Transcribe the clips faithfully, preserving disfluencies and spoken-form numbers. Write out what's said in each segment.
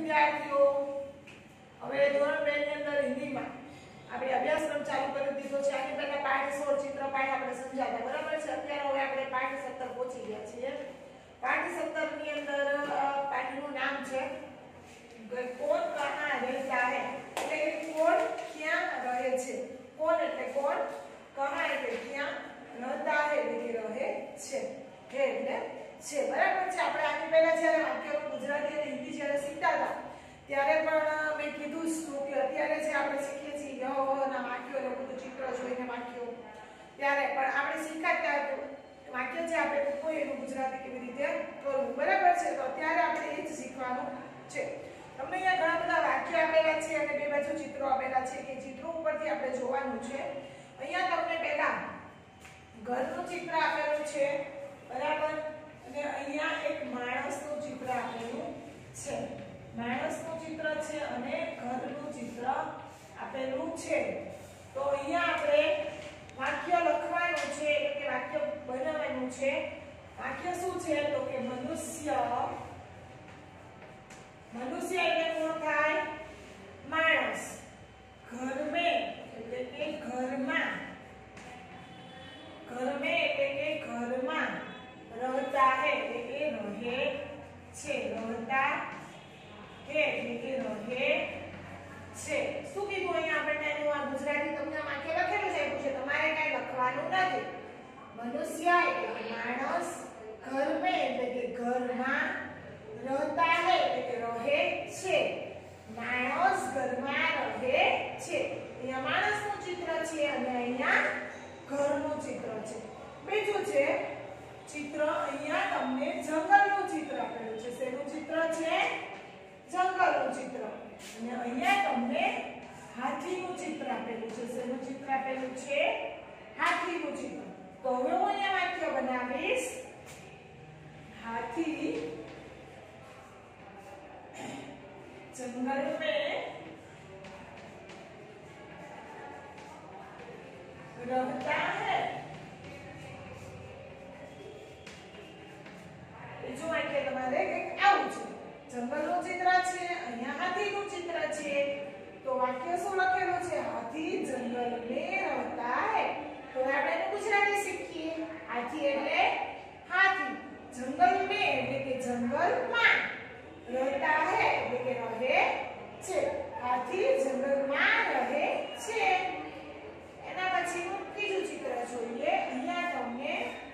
વિદ્યાર્થીઓ હવે ધોરણ બે ની અંદર હિન્દીમાં આપણે અભ્યાસક્રમ ચાલુ કરી દીધો છે. આની પહેલા પાઠ સોળ ચિત્ર પાઠ આપણે સમજાતા બરાબર છે. અત્યારે હવે આપણે પાઠ સત્તર પહોંચી ગયા છીએ. પાઠ સત્તર ની અંદર પાઠનું નામ છે કોણ કહાં રહેતા હૈ, એટલે કોણ ક્યાં રહે છે. કોણ એટલે કોણ, કહાં એટલે ક્યાં, રહેતા હૈ એટલે રહે છે, હે એટલે છે બરાબર છે. આપણે આની પહેલા જ્યારે વાક્યો ગુજરાતી અને હિન્દી જ્યારે શીખતા હતા ત્યારે પણ મેં કીધું છું કે અત્યારે જે આપણે શીખીએ છીએ ય વ ના વાક્યો ને બધું ચિત્ર જોઈને વાક્યો, ત્યારે પણ આપણે શીખતા વાક્ય જે આપણે કોઈ એનું ગુજરાતી કેવી રીતે કરવું બરાબર છે. તો અત્યારે આપણે એ જ શીખવાનું છે. તમને અહીંયા ઘણા બધા વાક્યો આપેલા છે અને બે બાજુ ચિત્રો આપેલા છે કે ચિત્રો ઉપરથી આપણે જોવાનું છે. અહીંયા તમને પહેલા ઘરનું ચિત્ર આપેલું છે બરાબર, અને અહીંયા એક માણસનું ચિત્ર આપેલું છે. માણસનું ચિત્ર છે અને ઘરનું ચિત્ર આપેલું છે. તો અહીંયા આપણે વાક્ય લખવાનું છે એટલે કે વાક્ય બનાવવાનું છે. વાક્ય શું છે તો કે મનુષ્ય, મનુષ્ય એટલે કોણ થાય, માણસ. ઘર મેં એટલે કે ઘરમાં, ઘર મેં એટલે કે ઘરમાં, रहता है એટલે કે રહે છે, रहता है એટલે કે રહે છે. શું કીધું અહીંયા આપણને એનું આ ગુજરાતી તમને વાક્ય લખેલું છે પૂછે તમારે કઈ લખવાનું નથી. મનુષ્ય એટલે કે માણસ, ઘર મેં એટલે કે ઘરમાં, रहता है એટલે કે રહે છે, માણસ ઘરમાં રહે છે. અહીંયા માણસનું ચિત્ર છે અને અહીંયા ઘરનું ચિત્ર છે. બીજું છે ચિત્ર, અહીંયા તમને જંગલનું ચિત્ર આપેલું છે. શેનું ચિત્ર છે, જંગલનું ચિત્ર. અને અહીંયા તમને હાથીનું ચિત્ર આપેલું છે. શેનું ચિત્ર આપેલું છે, હાથીનું ચિત્ર. તો હવે હું અહીંયા વાક્ય બનાવીશ हाथी जंगल में रहता है. બીજું વાક્ય તમારે કંઈક આવું છે. જંગલનું ચિત્ર છે, અહીંયા હાથીનું ચિત્ર છે. તો વાક્ય શું લખેલું છે, હાથી જંગલ में रहता है. તો આપણે એનું ગુજરાતી શીખીએ. હાથી એટલે હાથી, જંગલ में એટલે કે જંગલમાં, रहता है એટલે કે રહે છે. હાથી જંગલમાં રહે છે. એના પછીનું ત્રીજું ચિત્ર જોઈએ. અહીંયા તમને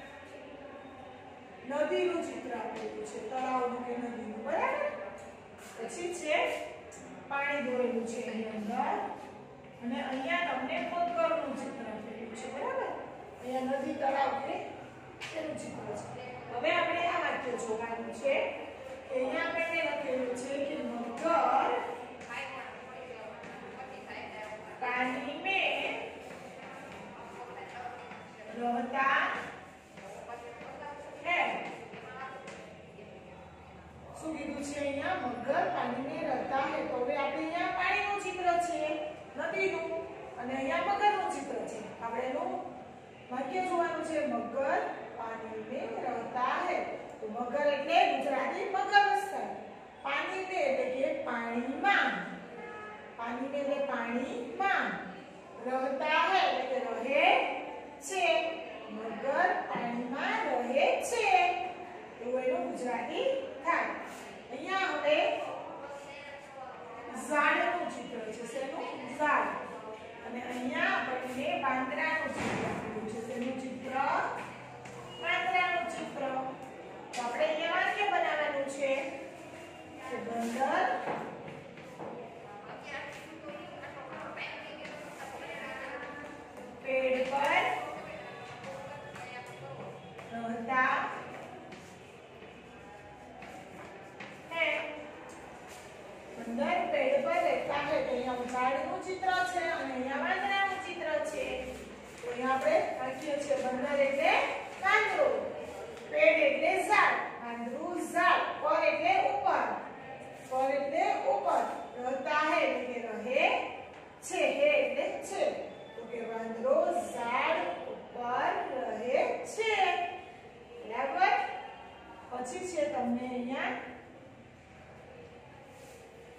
નદીનું ચિત્ર આપેલું છે, તળાવનું કે નદીનું બરાબર. પછી છે પાણી દોરેલું છે એની અંદર, અને અહીંયા તમને મગરનું ચિત્ર આપેલું છે બરાબર. અહીંયા નદી તળાવ કે તેનું ચિત્ર છે. હવે આપણે આ વાક્ય જોવાનું છે. અહીંયા આપણે લખેલું છે કે મગર પાણી में रहता है. શું કીધું છે અહીંયા, મગર પાણી में रहता है. તો હવે આપણે અહીંયા પાણીનું ચિત્ર છે, નદીનું, અને અહીંયા મગરનું ચિત્ર છે. આપણે એનું વાક્ય જોવાનું છે, મગર પાણી में रहता है. તો મગર એટલે ગુજરાતી મગર વસ્તુ, પાણી में એટલે કે પાણીમાં, પાણી में એટલે પાણીમાં, रहता है એટલે કે રહે છે, મગર પાણીમાં રહે છે. એવું એનું ગુજરાતી થાય. અહીંયા હવે ઝાડનું ચિત્ર છે. શેનું, ઝાડ. અને અહીંયા આપણને વાંદરાનું ચિત્ર આપેલું છે. શેનું ચિત્ર, વાંદરાનું ચિત્ર. તો આપણે અહીંયા વાક્ય બનાવવાનું છે કે બંદર पेड़ पर रहता है. बंदर पेड़ पर रहता है. तो यहाँ ઝાડનું ચિત્ર છે અને અહીંયા વાંદરાનું ચિત્ર છે. તો અહીંયા આપણે લખીએ છીએ બંદર એટલે વાંદરો, પેડ એટલે ઝાડ, વાંદરું ઝાડ, પર એટલે ઉપર, પર એટલે ઉપર, रहता है એટલે કે રહે છે, હે એટલે છે. કે વાંદરો ઝાડ ઉપર રહે છે બરાબર. પછી છે તમને અહીંયા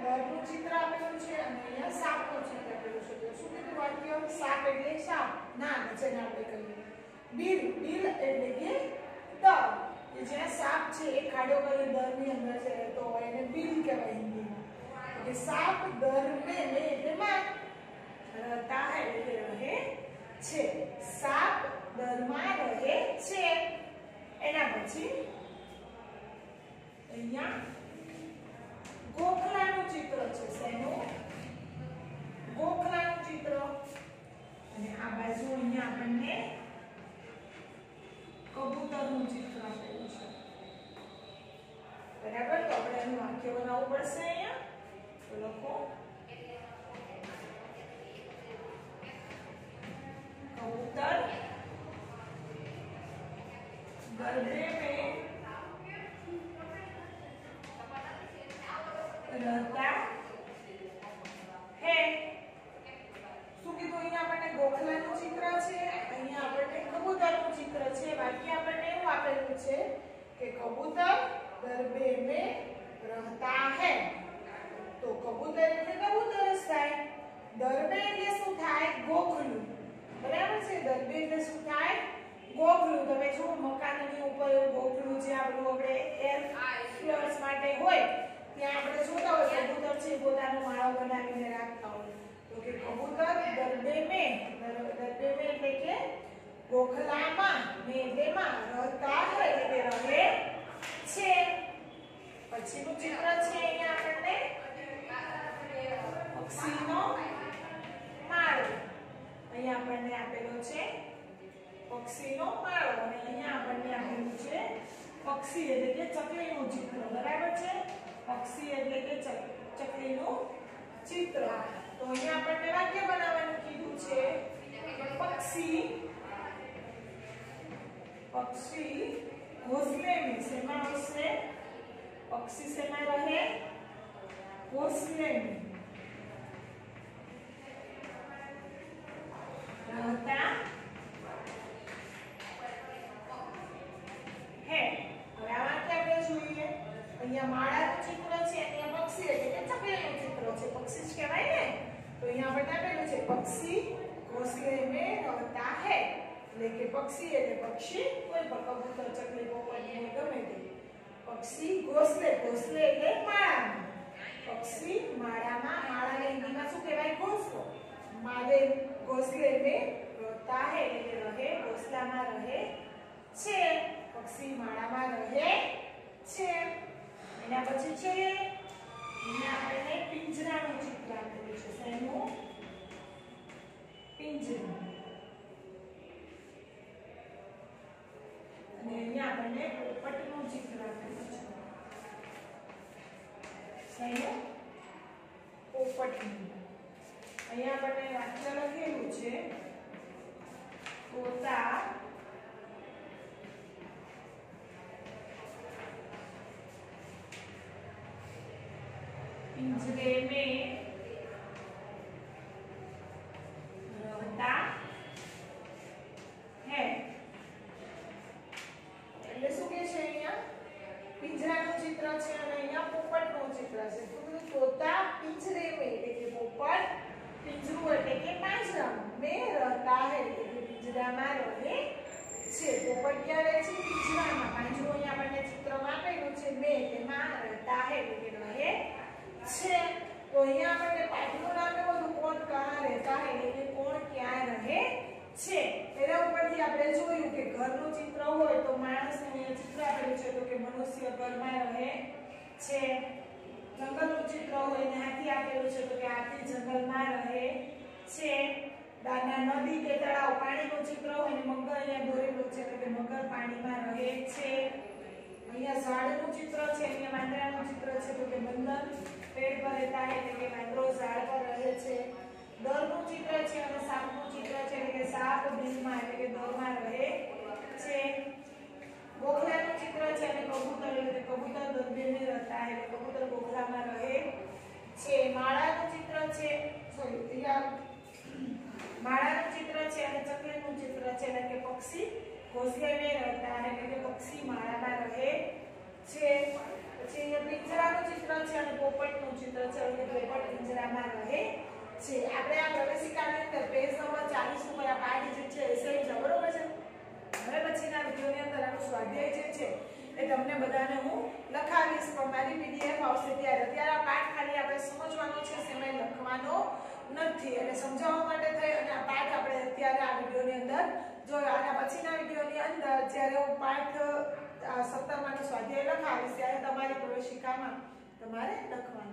દરનું ચિત્ર આપેલું છે અને અહીંયા સાપનું ચિત્ર આપેલું છે. તો શું કીધું વાક્ય? સાપ એટલે સાપ. ના જેને આપણે કહીએ બિલ. બિલ એટલે કે દર. કે જ્યાં સાપ છે એ ખાડો કરી દરની અંદર છે તો એને બિલ કહેવાય હિન્દીમાં. કે સાપ દર में એટલે માં रहता है એટલે રહે છે. સાપ દરમાં રહે છે. એના પછી અહીંયા ગોખલાનું ચિત્ર છે. શેનું? ગોખલાનું ચિત્ર. અને આ બાજુ અહીંયા આપણને કબૂતરનું ચિત્ર આપેલું છે. બરાબર. તો આપણે એનું વાક્ય બનાવવું પડશે અહીંયા. તો લખો कबूतर गड्ढे में रहता है. શું કીધું? અહીંયા આપણને ગોખલાનું ચિત્ર છે, અહીંયા આપણને કબૂતરનું ચિત્ર છે. વાક્ય આપણને એવું આપેલું છે કે કબૂતર ગड्ढे में रहता है. તો કબૂતર એટલે કબૂતર જ થાય. ગड्ढे એટલે શું થાય? ગોખલું. બરાબર છે. ગड्ढे એટલે શું થાય? ગોખલું. તમે જો મકાનની ઉપર એવું ગોખલું જે આપણું આપણે એર ફ્લોર્સ માટે હોય ત્યાં આપણે જોતા હોય કબૂતર છે પોતાનો માળો બનાવીને રાખતા હોય. તો કે કબૂતર ગड्ढे में. ગड्ढे में એટલે કે ગોખલામાં. में એટલે માં. રહેતા है એટલે રહે છે. પછીનું ચિત્ર છે અહીંયા આપણને પક્ષીનો માળો. અહીંયા આપણને આપેલો છે પક્ષીનો માળો અને અહીંયા આપણને આપેલું છે પક્ષી એટલે કે ચકલીનું ચિત્ર. બરાબર છે. પક્ષી એટલે કે ચકલીનું ચિત્ર. તો અહીંયા આપણને વાક્ય બનાવવાનું કીધું છે કે પક્ષી પક્ષી ઘોંસલે में. શેમાં હશે? પક્ષી શેમાં રહે? ઘોંસલે में रहता है. હવે આ વાક્ય આપણે જોઈએ. અહીંયા માળાનું ચિત્ર છે, અહીંયા પક્ષી એટલે કે ચકલીનું ચિત્ર છે. પક્ષી જ કહેવાય ને. તો અહીંયા આપણે આપેલું છે પક્ષી ઘોંસલે में रहता है. એટલે કે પક્ષી એટલે પક્ષી કોઈ પણ કબૂતર, ચકલી, પોપટ ગમે તે. પક્ષી ઘોંસલે. ઘોંસલે એટલે માળામાં. પક્ષી માળામાં. માળાને હિન્દીમાં શું કહેવાય? ઘોંસલો. માળે ઘોંસલે में रहता है એટલે રહે. ઘોંસલામાં રહે છે. પક્ષી માળામાં રહે છે. એના પછી છે અહીંયા આપણે પિંજરાનું ચિત્ર આપેલું છે. શેનું? પિંજરું. અને અહીંયા આપણને પોપટનું ચિત્ર આપેલું છે. શેનું? પોપટનું. અહીંયા આપણને વાક્ય લખેલું છે તોતા पिंजरे में रहता है. એટલે શું કે છે અહીંયા? પિંજરાનું ચિત્ર છે અને અહીંયા પોપટનું ચિત્ર છે. તોતા પિંજરે में એટલે કે પોપટ. પિંજરું એટલે કે પાંજરામાં. में रहता है એટલે કે પિંજરામાં રહે છે. પોપટ ક્યાં રહે છે? પિંજરામાં. પાંજરું અહીંયા આપણને ચિત્રમાં આપેલું છે. में એટલે માં. रहता है એટલે કે રહે છે. તો અહીંયા આપણને પાઠનું નામ એવું કોણ કહાં રહેતા હે એટલે કે કોણ ક્યાં રહે છે. એના ઉપરથી આપણે જોયું કે ઘરનું ચિત્ર હોય તો માણસનું અહીંયા ચિત્ર આપેલું છે તો કે મનુષ્ય ઘરમાં રહે છે. જંગલનું ચિત્ર હોય ને હાથી આપેલું છે તો કે હાથી જંગલમાં રહે છે. દાના નદી કે તળાવ પાણીનું ચિત્ર હોય ને મગર અહીંયા દોરેલું છે તો કે મગર પાણીમાં રહે છે. અહીંયા ઝાડનું ચિત્ર છે, અહીંયા વાંદરાનું ચિત્ર છે તો કે બંદર पेड़ पर रहता है એટલે કે વાંદરો ઝાડ પર રહે છે. દરનું ચિત્ર છે અને સાપનું ચિત્ર છે એટલે કે સાપ બિલમાં એટલે કે દરમાં રહે છે. ગોખલાનું ચિત્ર છે અને કબૂતર એટલે કે કબૂતર ગड्ढे में रहता है એટલે કબૂતર ગોખલામાં રહે છે. માળાનું ચિત્ર છે સોરી અહીંયા માળાનું ચિત્ર છે અને ચકલીનું ચિત્ર છે એટલે કે પક્ષી ઘોંસલે में रहता है એટલે કે પક્ષી માળામાં રહે છે. પછી અહીંયા પિંજરાનું ચિત્ર છે અને પોપટનું ચિત્ર ચિત્ર ચરણ એટલે પણ પિંજરામાં રહે છે. આપણે આ પ્રવેશિકાની અંદર પેજ નંબર ચાલીસ ઉપર આ પાઠ જે છે એ સેમ છે, બરોબર છે. હવે પછીના વિડીયોની અંદર આનું સ્વાધ્યાય જે છે એ તમને બધાને હું લખાવીશ, પણ મારી પીડીએફ આવશે ત્યારે. અત્યારે આ પાઠ ખાલી આપણે સમજવાનો છે, સેમાં લખવાનો નથી. એટલે સમજાવવા માટે થઈ અને આ પાઠ આપણે અત્યારે આ વિડીયોની અંદર જોયો. અને પછીના વિડીયોની અંદર જ્યારે હું પાઠ સત્તર માંનો સ્વાધ્યાય લખાવીશ ત્યારે તમારી પ્રવેશિકામાં તમારે લખવાનું.